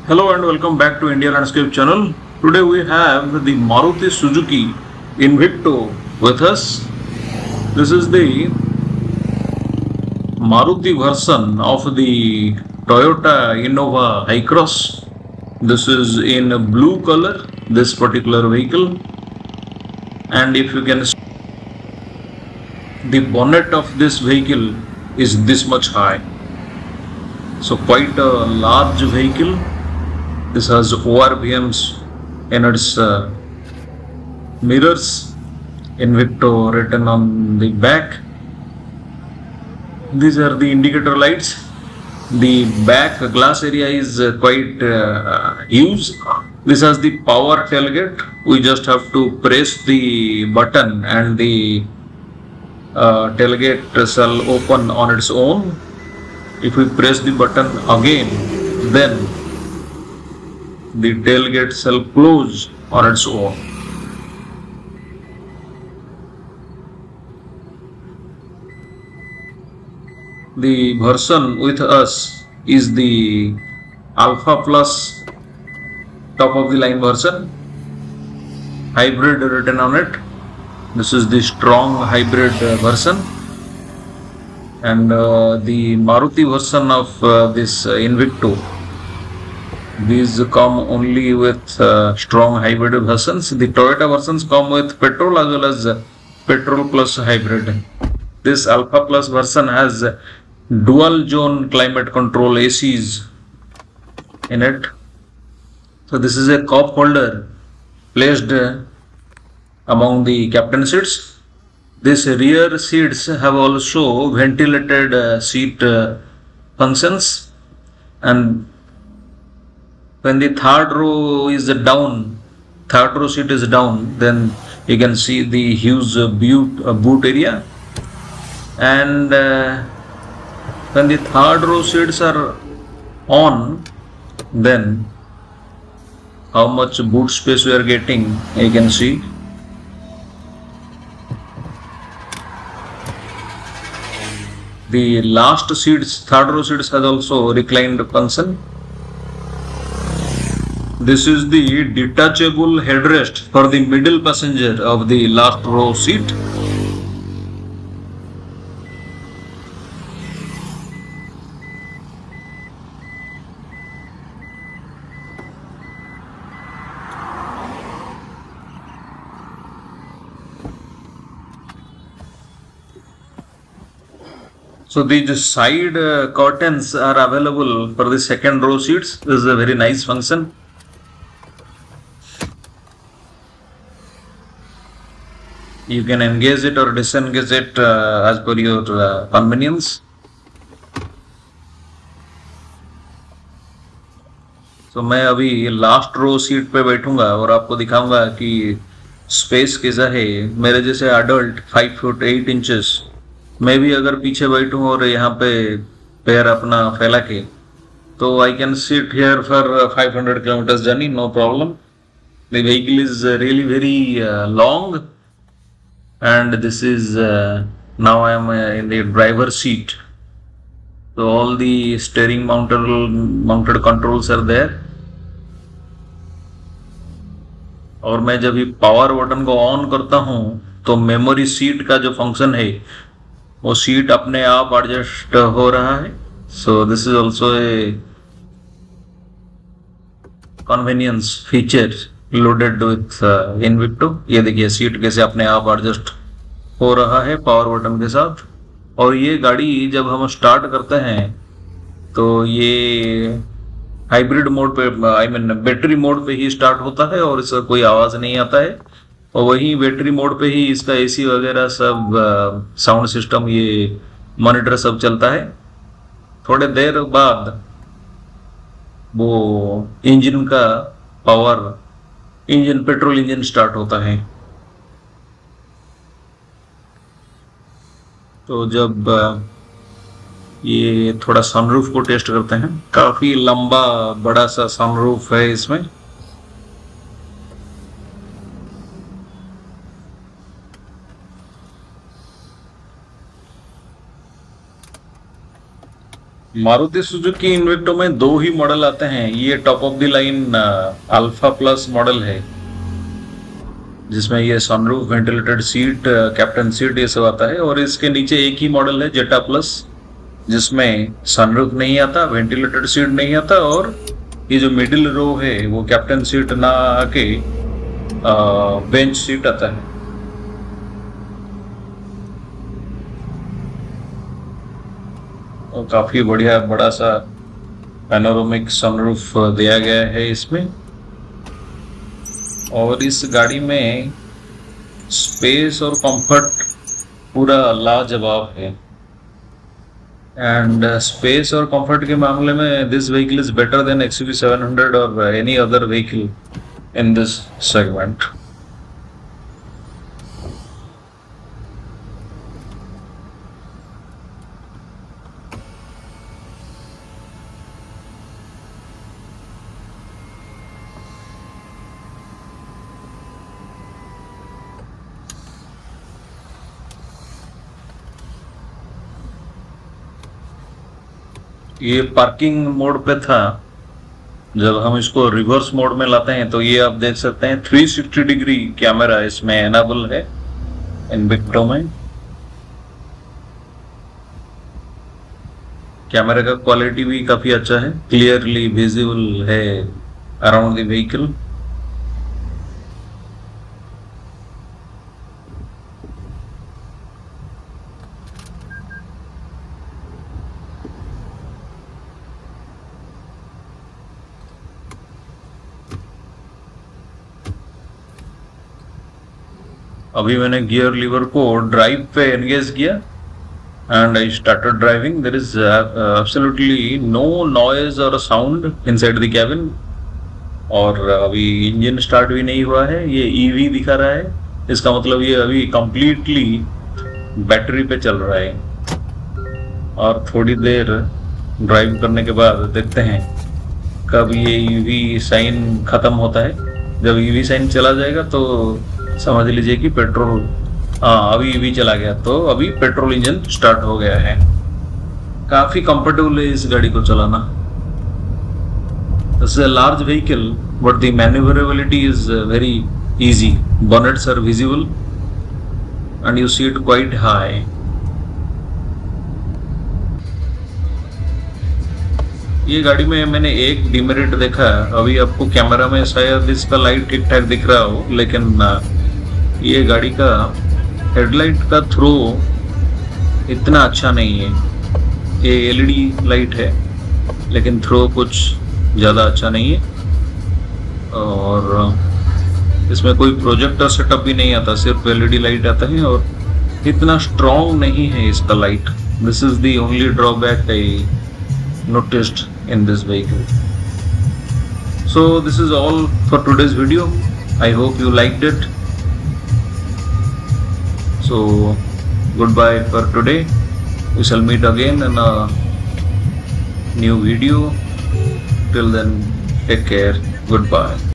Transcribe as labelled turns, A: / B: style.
A: Hello and welcome back to India Landscape channel. Today we have the Maruti Suzuki Invicto with us. This is the Maruti version of the Toyota Innova Hycross. This is in a blue color, this particular vehicle. And if you can see, the bonnet of this vehicle is this much high. So quite a large vehicle. This has ORVMs in its mirrors, Invicto written on the back. These are the indicator lights. The back glass area is quite huge. This has the power tailgate. We just have to press the button and the tailgate shall open on its own. If we press the button again, then the tailgate shall close on its own. The version with us is the Alpha Plus top of the line version, hybrid written on it. This is the strong hybrid version, and the Maruti version of this Invicto. These come only with strong hybrid versions. The Toyota versions come with petrol as well as petrol plus hybrid. This Alpha Plus version has dual zone climate control ACs in it. So this is a cup holder placed among the captain seats. These rear seats have also ventilated seat functions, and when the third row seat is down, then you can see the huge boot area. And when the third row seats are on, then how much boot space we are getting, you can see. The last seats, third row seats, has also reclined function. This is the detachable headrest for the middle passenger of the last row seat. So these side curtains are available for the second row seats. This is a very nice function. You can engage it or disengage it as per your convenience. तो मैं अभी last row seat पे बैठूंगा और आपको दिखाऊंगा कि space कैसा है. मेरे जैसे अडल्ट 5 फुट 8 इंचेस मैं भी अगर पीछे बैठूं और यहाँ पे पैर अपना फैला के, तो I can sit here for 500 kilometers journey, no problem. The vehicle is really very long. And this is now I am in the driver's seat, so all the steering mounted controls are there. और मैं जब भी power button को on करता हूं तो memory seat का जो फंक्शन है वो सीट अपने आप एडजस्ट हो रहा है. So this is also a convenience feature loaded with Invicto. ये देखिए सीट कैसे अपने आप एडजस्ट हो रहा है पावर बटन के साथ. और ये गाड़ी जब हम स्टार्ट करते हैं तो ये हाइब्रिड मोड पे, आई मीन बैटरी मोड पे ही स्टार्ट होता है और इसका कोई आवाज नहीं आता है. और वही बैटरी मोड पे ही इसका एसी वगैरह सब साउंड सिस्टम, ये मॉनिटर सब चलता है. थोड़े देर बाद वो इंजन का power, engine petrol engine start होता है. तो जब ये थोड़ा सनरूफ को टेस्ट करते हैं, काफी लंबा बड़ा सा सनरूफ है इसमें. मारुति सुजुकी इन्विक्टो में दो ही मॉडल आते हैं। ये top of the line alpha plus model है जिसमें ये sunroof, ventilated seat, captain seat ये सब आता है, और इसके नीचे एक ही मॉडल है जेटा प्लस जिसमें सनरूफ नहीं आता, वेंटिलेटेड सीट नहीं आता, और ये जो मिडिल रो है वो कैप्टन सीट ना आके बेंच सीट आता है। और काफी बढ़िया बड़ा सा पैनोरामिक सनरूफ दिया गया है इसमें। और इस गाड़ी में स्पेस और कंफर्ट पूरा लाजवाब है। एंड स्पेस और कंफर्ट के मामले में this vehicle is better than XUV 700 और any other vehicle in this segment. ये पार्किंग मोड पे था। जब हम इसको रिवर्स मोड में लाते हैं तो ये आप देख सकते हैं 360 डिग्री कैमरा इसमें एनेबल है इन्विक्टो में। कैमरा का क्वालिटी भी काफी अच्छा है, क्लियरली विजिबल है अराउंड द व्हीकल। अभी मैंने गियर लीवर को ड्राइव पे एंगेज किया and I started driving. There is absolutely no noise और साउंड इनसाइड द कैबिन। और अभी इंजन स्टार्ट भी नहीं हुआ है, ये ईवी दिखा रहा है। इसका मतलब ये अभी कंप्लीटली बैटरी पे चल रहा है। और थोड़ी देर ड्राइव करने के बाद देखते हैं कब ये ईवी साइन खत्म होता है। जब ईवी साइन चला जाएगा तो समझ लीजिए कि पेट्रोल, अभी ईवी चला गया तो अभी पेट्रोल इंजन स्टार्ट हो गया है। काफी कंफर्टेबल है इस गाड़ी को चलाना। This is a large vehicle but the manoeuvrability is very easy. Bonnets are visible and you see it quite high. ये गाड़ी में मैंने एक डिमेरिट देखा। अभी आपको कैमरा में शायद इसका लाइट ठीक ठाक दिख रहा हो, लेकिन ये गाड़ी का हेडलाइट का थ्रो इतना अच्छा नहीं है। ये LED लाइट है लेकिन थ्रो कुछ ज़्यादा अच्छा नहीं है। और इसमें कोई प्रोजेक्टर सेटअप भी नहीं आता, सिर्फ LED लाइट आता है और इतना स्ट्रॉन्ग नहीं है इसका light. This is the only drawback I noticed in this vehicle. So this is all for today's video. I hope you liked it. So goodbye for today. We shall meet again in a new video. Till then, take care. Goodbye.